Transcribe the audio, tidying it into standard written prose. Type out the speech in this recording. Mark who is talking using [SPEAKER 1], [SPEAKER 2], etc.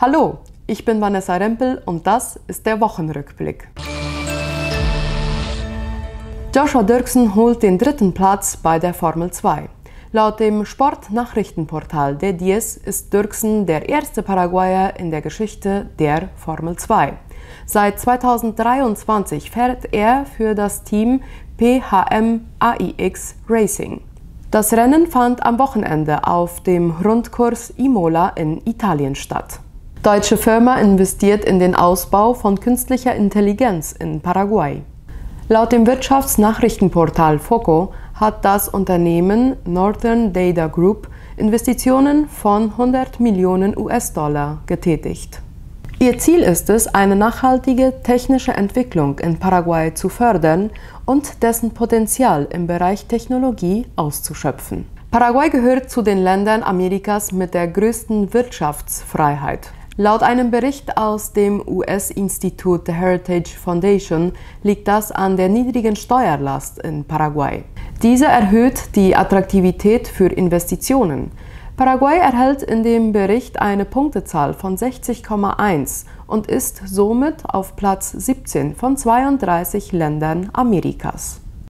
[SPEAKER 1] Hallo, ich bin Vanessa Rempel und das ist der Wochenrückblick. Joshua Dirksen holt den 3. Platz bei der Formel 2. Laut dem Sportnachrichtenportal Der Dies ist Dirksen der erste Paraguayer in der Geschichte der Formel 2. Seit 2023 fährt er für das Team PHM AIX Racing. Das Rennen fand am Wochenende auf dem Rundkurs Imola in Italien statt. Deutsche Firma investiert in den Ausbau von künstlicher Intelligenz in Paraguay. Laut dem Wirtschaftsnachrichtenportal Foco hat das Unternehmen Northern Data Group Investitionen von 100 Millionen US-Dollar getätigt. Ihr Ziel ist es, eine nachhaltige technische Entwicklung in Paraguay zu fördern und dessen Potenzial im Bereich Technologie auszuschöpfen. Paraguay gehört zu den Ländern Amerikas mit der größten Wirtschaftsfreiheit. Laut einem Bericht aus dem US-Institut The Heritage Foundation liegt das an der niedrigen Steuerlast in Paraguay. Diese erhöht die Attraktivität für Investitionen. Paraguay erhält in dem Bericht eine Punktezahl von 60,1 und ist somit auf Platz 17 von 32 Ländern Amerikas.